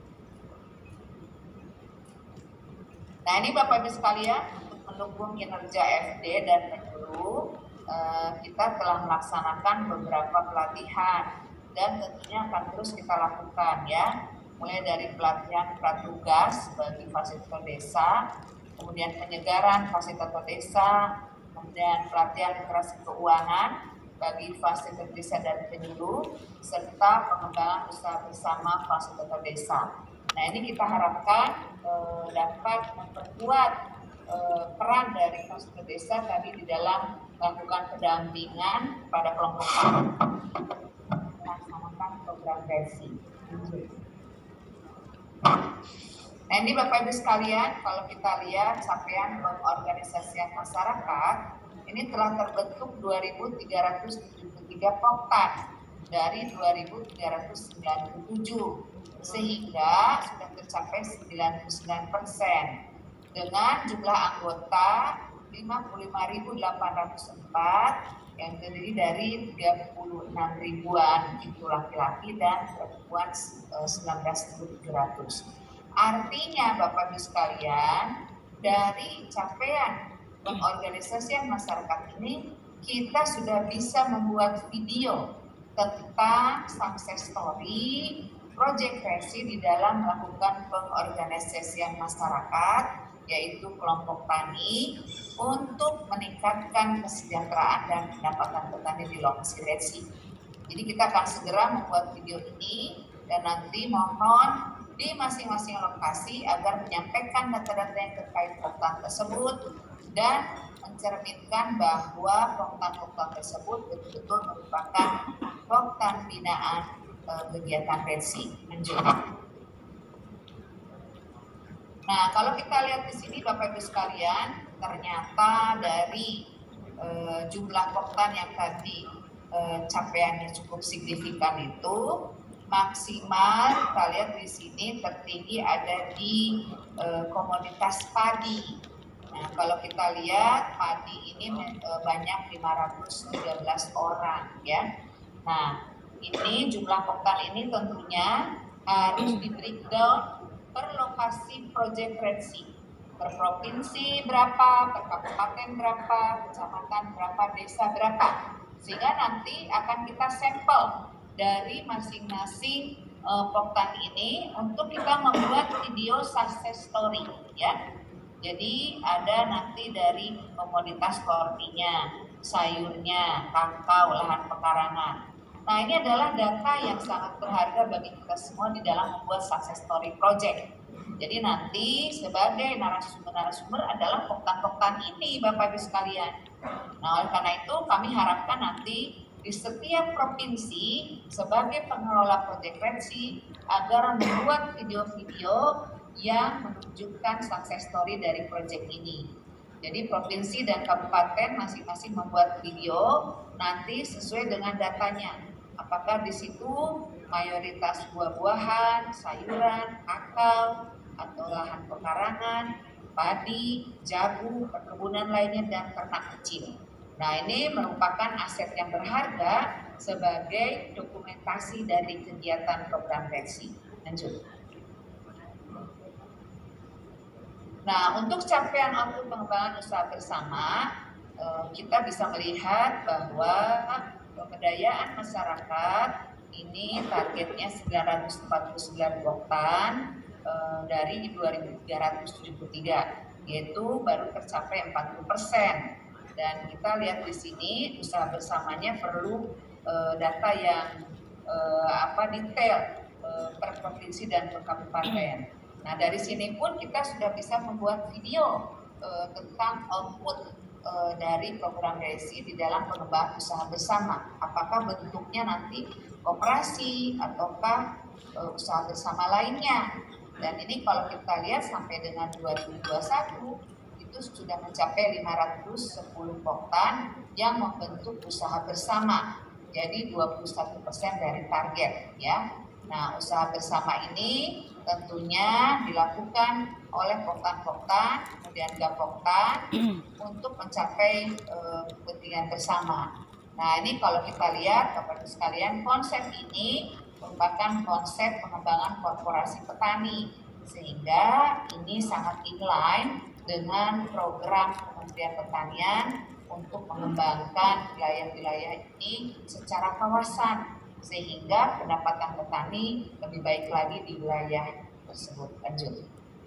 Nah, ini Bapak Ibu sekalian, untuk mendukung kinerja FD dan penyuluh, kita telah melaksanakan beberapa pelatihan dan tentunya akan terus kita lakukan ya, mulai dari pelatihan pratugas bagi fasilitator desa, kemudian penyegaran fasilitator desa, kemudian pelatihan literasi keuangan bagi fasilitator desa dan penyuluh, serta pengembangan usaha bersama fasilitator desa. Nah, ini kita harapkan dapat memperkuat peran dari fasilitator desa tadi di dalam melakukan pendampingan pada kelompok tani melaksanakan program Rensi. Nah, ini Bapak Ibu sekalian, kalau kita lihat capaian pengorganisasian masyarakat, ini telah terbentuk 2.373 poktan dari 2.397, sehingga sudah tercapai 99% dengan jumlah anggota 55.804 yang terdiri dari 36 ribuan itu laki-laki dan perempuan 19.700. Artinya Bapak Ibu sekalian, dari capaian pengorganisasian masyarakat ini kita sudah bisa membuat video tentang success story Project Rensi di dalam melakukan pengorganisasian masyarakat, yaitu kelompok tani, untuk meningkatkan kesejahteraan dan pendapatan petani di lokasi Rensi. Jadi kita akan segera membuat video ini dan nanti mohon di masing-masing lokasi agar menyampaikan data-data yang terkait poktan tersebut dan mencerminkan bahwa poktan-poktan tersebut betul-betul merupakan poktan binaan kegiatan Rensi. Lanjut. Nah, kalau kita lihat di sini Bapak Ibu sekalian, ternyata dari jumlah poktan yang tadi capaiannya cukup signifikan itu maksimal, kita lihat di sini tertinggi ada di komoditas padi. Nah, kalau kita lihat padi ini banyak 513 orang ya. Nah, ini jumlah poktan ini tentunya harus di breakdown per lokasi project Redsi. Per provinsi berapa, per kabupaten berapa, kecamatan berapa, desa berapa. Sehingga nanti akan kita sampel dari masing-masing poktan ini untuk kita membuat video success story ya. Jadi ada nanti dari komoditas korninya, sayurnya, kakao, lahan pekarangan. Nah, ini adalah data yang sangat berharga bagi kita semua di dalam membuat success story project. Jadi nanti sebagai narasumber adalah poktan-poktan ini Bapak Ibu sekalian. Nah, oleh karena itu kami harapkan nanti di setiap provinsi sebagai pengelola proyek Redsi agar membuat video-video yang menunjukkan success story dari proyek ini. Jadi provinsi dan kabupaten masing-masing membuat video nanti sesuai dengan datanya. Apakah di situ mayoritas buah-buahan, sayuran, kakao, atau lahan pekarangan, padi, jagung, perkebunan lainnya, dan ternak kecil. Nah, ini merupakan aset yang berharga sebagai dokumentasi dari kegiatan program Redsi. Lanjut. Nah, untuk capaian output pengembangan usaha bersama, kita bisa melihat bahwa pemberdayaan masyarakat ini targetnya 949 poktan dari 2.373, yaitu baru tercapai 40%. Dan kita lihat di sini usaha bersamanya perlu data yang detail per provinsi dan per kabupaten. Nah, dari sini pun kita sudah bisa membuat video tentang output dari program Redsi di dalam pengembangan usaha bersama. Apakah bentuknya nanti koperasi ataukah usaha bersama lainnya. Dan ini kalau kita lihat sampai dengan 2021 itu sudah mencapai 510 poktan yang membentuk usaha bersama. Jadi 21% dari target ya. Nah, usaha bersama ini tentunya dilakukan oleh poktan-poktan, kemudian gapoktan untuk mencapai kepentingan bersama. Nah, ini kalau kita lihat Bapak Ibu sekalian, konsep ini merupakan konsep pengembangan korporasi petani, sehingga ini sangat inline dengan program Kementerian Pertanian untuk mengembangkan wilayah-wilayah ini secara kawasan, sehingga pendapatan petani lebih baik lagi di wilayah tersebut. Lanjut.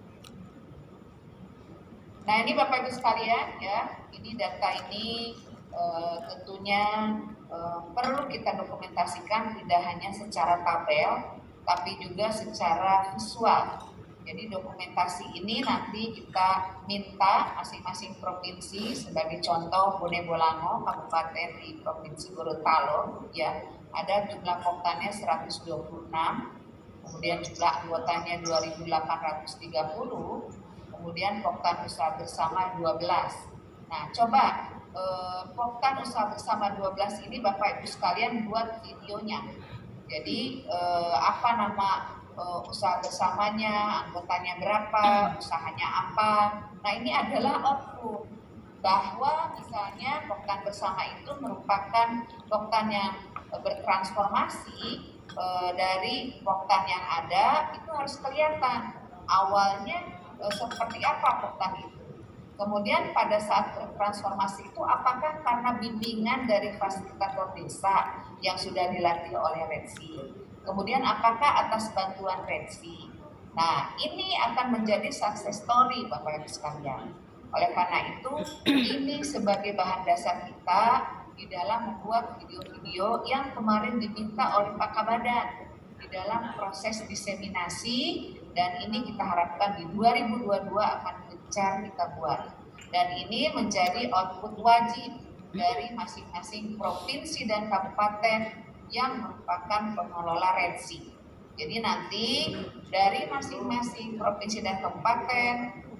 Nah, ini Bapak Ibu sekalian ya, ini data ini tentunya perlu kita dokumentasikan tidak hanya secara tabel, tapi juga secara visual. Jadi dokumentasi ini nanti kita minta masing-masing provinsi, sebagai contoh Bone Bolango, kabupaten di Provinsi Gorontalo, ya ada jumlah poktannya 126, kemudian jumlah anggotanya 2.830, kemudian poktan usaha bersama 12. Nah, coba poktan usaha bersama 12 ini Bapak Ibu sekalian buat videonya. Jadi apa nama usaha bersamanya, anggotanya berapa, usahanya apa. Nah, ini adalah output bahwa misalnya poktan bersama itu merupakan poktan yang bertransformasi dari poktan yang ada, itu harus kelihatan awalnya seperti apa poktan itu. Kemudian pada saat bertransformasi itu apakah karena bimbingan dari fasilitator desa yang sudah dilatih oleh Redsi, kemudian apakah atas bantuan Redsi. Nah, ini akan menjadi success story Bapak Ibu sekalian. Oleh karena itu, ini sebagai bahan dasar kita di dalam membuat video-video yang kemarin diminta oleh Pak Kabadan di dalam proses diseminasi, dan ini kita harapkan di 2022 akan gencar kita buat. Dan ini menjadi output wajib dari masing-masing provinsi dan kabupaten yang merupakan pengelola Redsi. Jadi nanti dari masing-masing provinsi dan kabupaten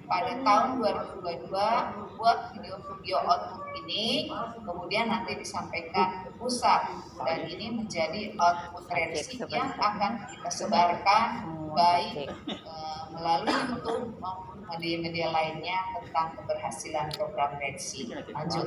pada tahun 2022 membuat video output ini, kemudian nanti disampaikan ke pusat, dan ini menjadi output Rensi yang akan kita sebarkan baik melalui YouTube maupun media-media lainnya tentang keberhasilan program Rensi. Lanjut.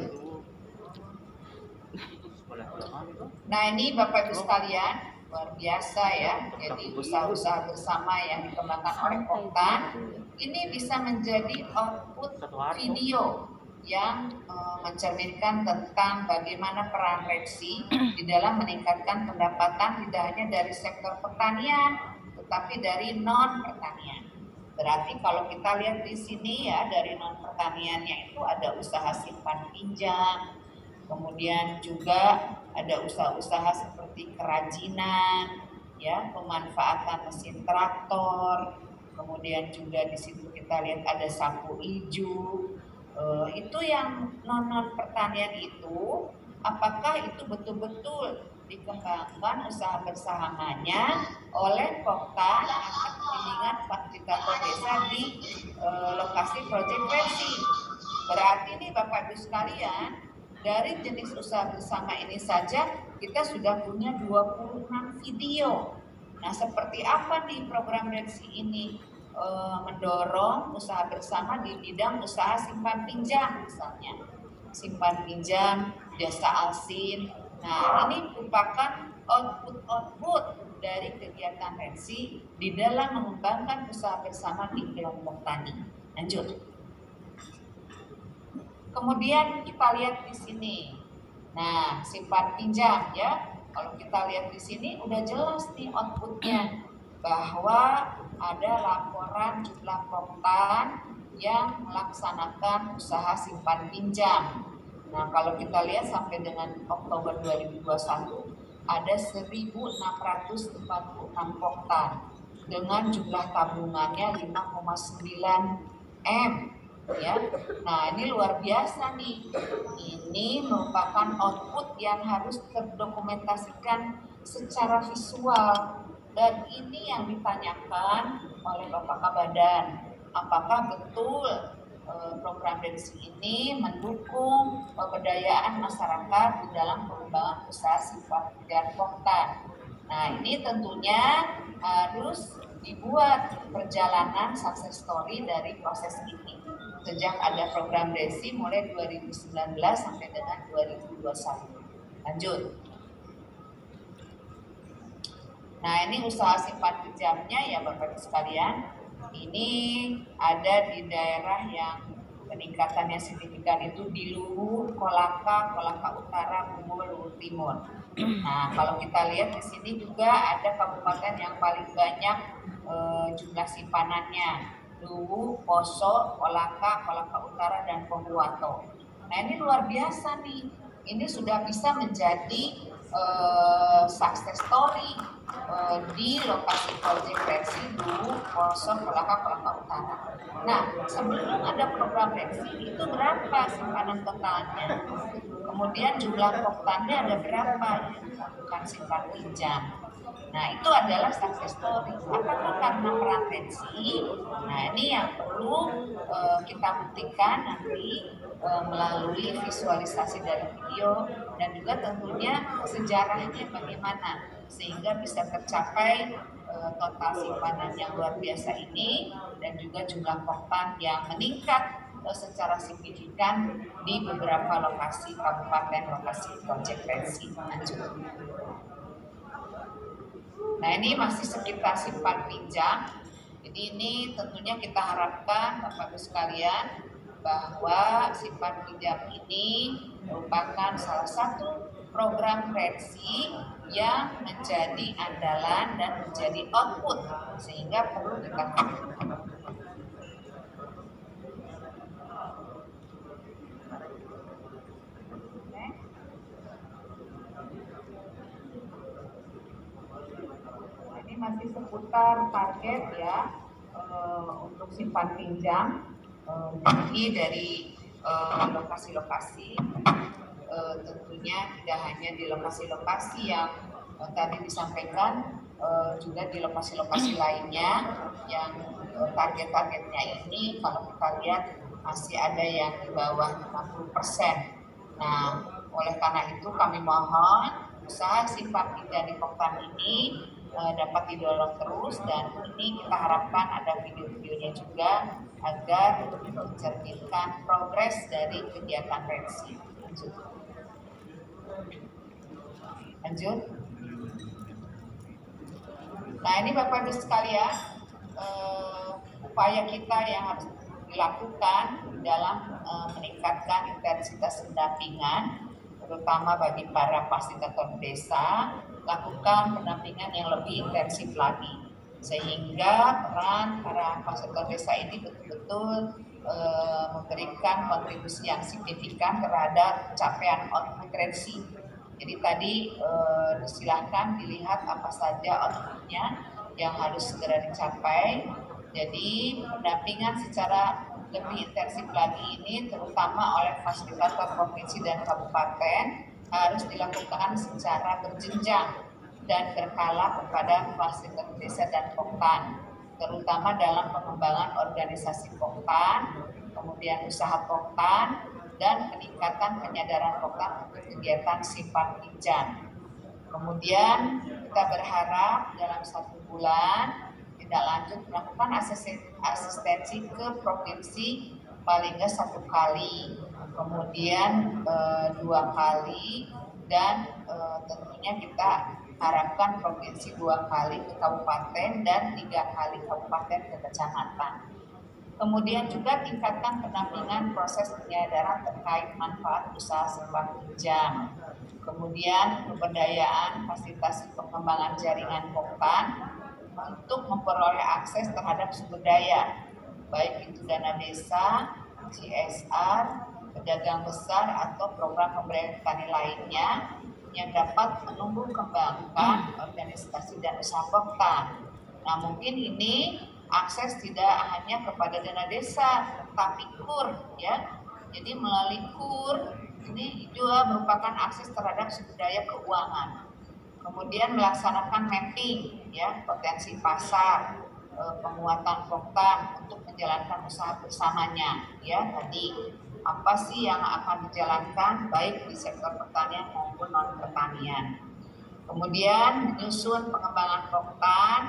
Nah, ini Bapak Ibu sekalian, luar biasa ya. Jadi usaha-usaha bersama yang dikembangkan oleh Poktan ini bisa menjadi output video yang mencerminkan tentang bagaimana peran Rensi di dalam meningkatkan pendapatan tidak hanya dari sektor pertanian, tetapi dari non pertanian. Berarti kalau kita lihat di sini ya, dari non pertaniannya itu ada usaha simpan pinjam, kemudian juga ada usaha-usaha seperti kerajinan, ya, pemanfaatan mesin traktor, kemudian juga di situ kita lihat ada sapu ijuk. Itu yang non pertanian itu, apakah itu betul-betul dikembangkan usaha bersamanya oleh Poktan akan bimbingan fasilitator desa di lokasi Project Rensi. Berarti nih Bapak Ibu sekalian, dari jenis usaha bersama ini saja kita sudah punya 26 video. Nah, seperti apa nih program Rensi ini mendorong usaha bersama di bidang usaha simpan pinjam misalnya. Simpan pinjam, jasa alsin. Nah, ini merupakan output dari kegiatan Rensi di dalam mengembangkan usaha bersama di kelompok tani. Lanjut. Kemudian kita lihat di sini. Nah, simpan pinjam ya. Kalau kita lihat di sini udah jelas nih outputnya, bahwa ada laporan jumlah Poktan yang melaksanakan usaha simpan pinjam. Nah, kalau kita lihat sampai dengan Oktober 2021 ada 1.646 Poktan dengan jumlah tabungannya 5,9 M. Ya, nah ini luar biasa nih. Ini merupakan output yang harus terdokumentasikan secara visual, dan ini yang ditanyakan oleh Bapak Kabadan. Apakah betul program Rensi ini mendukung pemberdayaan masyarakat di dalam pengembangan usaha simpan pinjam Poktan? Nah, ini tentunya harus dibuat perjalanan success story dari proses ini. Sejak ada program Rensi mulai 2019 sampai dengan 2021. Lanjut. Nah, ini usaha simpan pinjamnya ya Bapak Ibu sekalian. Ini ada di daerah yang peningkatannya signifikan itu di Luwu, Kolaka, Kolaka Utara, Bungo, Luwu Timur. Nah, kalau kita lihat di sini juga ada kabupaten yang paling banyak jumlah simpanannya. Luwu, Poso, Kolaka, Kolaka Utara, dan Pembuato. Nah, ini luar biasa nih. Ini sudah bisa menjadi success story di lokasi Project Rensi Luwu, Poso, Kolaka, Kolaka Utara. Nah, sebelum ada program Rensi itu berapa simpanan totalnya? Kemudian jumlah Poktannya ada berapa yang melakukan simpan pinjam? Nah, itu adalah success story. Apakah karena peran Rensi? Nah, ini yang perlu kita buktikan nanti melalui visualisasi dari video, dan juga tentunya sejarahnya bagaimana sehingga bisa tercapai total simpanan yang luar biasa ini, dan juga jumlah Poktan yang meningkat secara signifikan di beberapa lokasi kabupaten lokasi Project Rensi. Lanjut. Nah, ini masih sekitar simpan pinjam. Jadi ini tentunya kita harapkan Bapak Ibu sekalian bahwa simpan pinjam ini merupakan salah satu program Rensi yang menjadi andalan dan menjadi output sehingga perlu kita lakukan. Masih seputar target ya untuk simpan pinjam dari lokasi-lokasi, tentunya tidak hanya di lokasi-lokasi yang tadi disampaikan, juga di lokasi-lokasi lainnya yang target-targetnya ini kalau kita lihat masih ada yang di bawah 50%. Nah, oleh karena itu kami mohon usaha simpan pinjam di Poktan ini dapat didorong terus, dan ini kita harapkan ada video-videonya juga agar mencerminkan progres dari kegiatan Rensi. Lanjut. Nah, ini Bapak Ibu sekalian, upaya kita yang harus dilakukan dalam meningkatkan intensitas pendampingan, terutama bagi para fasilitator desa. Lakukan pendampingan yang lebih intensif lagi, sehingga peran para fasilitator desa ini betul-betul memberikan kontribusi yang signifikan terhadap capaian output Rensi. Jadi tadi silahkan dilihat apa saja outputnya yang harus segera dicapai. Jadi pendampingan secara lebih intensif lagi ini terutama oleh fasilitator provinsi dan kabupaten harus dilakukan secara berjenjang dan berkala kepada fasilitator desa dan Poktan, terutama dalam pengembangan organisasi Poktan, kemudian usaha Poktan, dan peningkatan penyadaran Poktan untuk kegiatan simpan pinjam. Kemudian kita berharap dalam 1 bulan tidak lanjut melakukan asistensi ke provinsi paling nggak 1 kali, kemudian 2 kali, dan tentunya kita harapkan provinsi 2 kali ke kabupaten dan 3 kali kabupaten ke kecamatan. Kemudian juga tingkatkan pendampingan proses penyadaran terkait manfaat usaha simpan pinjam. Kemudian pemberdayaan fasilitasi pengembangan jaringan Poktan untuk memperoleh akses terhadap sumber daya, baik itu dana desa, CSR, pedagang besar, atau program pemberdayaan petani lainnya yang dapat menumbuh kembangkan organisasi dan usaha Poktan. Nah, mungkin ini akses tidak hanya kepada dana desa, tapi KUR, ya. Jadi melalui KUR ini juga merupakan akses terhadap sumber daya keuangan. Kemudian melaksanakan mapping, ya, potensi pasar, penguatan Poktan untuk menjalankan usaha bersamanya, ya. Tadi apa sih yang akan dijalankan baik di sektor pertanian maupun non pertanian. Kemudian menyusun pengembangan Poktan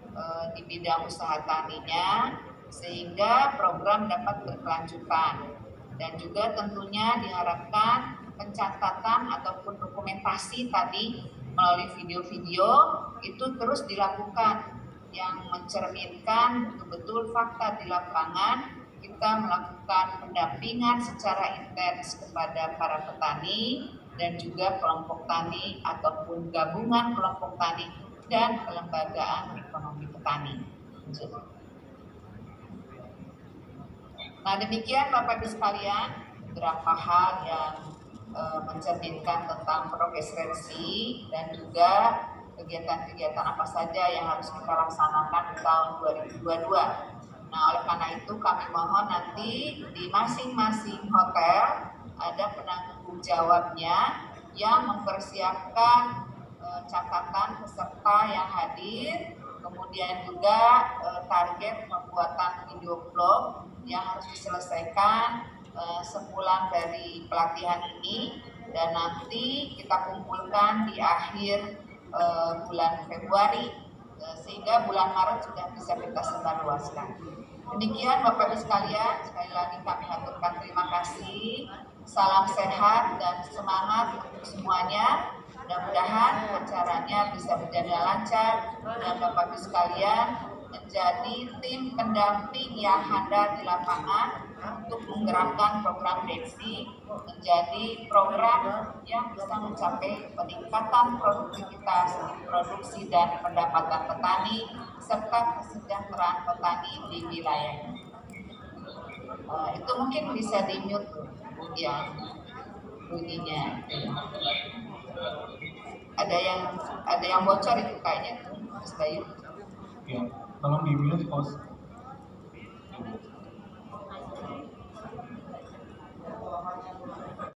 di bidang usaha taninya sehingga program dapat berkelanjutan, dan juga tentunya diharapkan pencatatan ataupun dokumentasi tadi melalui video-video itu terus dilakukan yang mencerminkan betul-betul fakta di lapangan. Kita melakukan pendampingan secara intens kepada para petani dan juga kelompok tani ataupun gabungan kelompok tani dan kelembagaan ekonomi petani. Nah, demikian Bapak Ibu sekalian beberapa hal yang mencerminkan tentang progres Rensi dan juga kegiatan-kegiatan apa saja yang harus kita laksanakan di tahun 2022. Nah, oleh karena itu kami mohon nanti di masing-masing hotel ada penanggung jawabnya yang mempersiapkan catatan peserta yang hadir, kemudian juga target pembuatan video vlog yang harus diselesaikan sepulang dari pelatihan ini, dan nanti kita kumpulkan di akhir bulan Februari sehingga bulan Maret sudah bisa kita sebarluaskan. Demikian Bapak Ibu sekalian, sekali lagi kami aturkan terima kasih. Salam sehat dan semangat untuk semuanya. Mudah-mudahan acaranya bisa berjalan lancar dan Bapak Ibu sekalian menjadi tim pendamping yang handal di lapangan untuk menggerakkan program Rensi menjadi program yang bisa mencapai peningkatan produktivitas, produksi dan pendapatan petani serta kesejahteraan petani di wilayahnya. Itu mungkin bisa di-mute yang bunyinya. Ada yang bocor itu kayaknya, Mas Bayu.
Ya, tolong di-mute, Bos.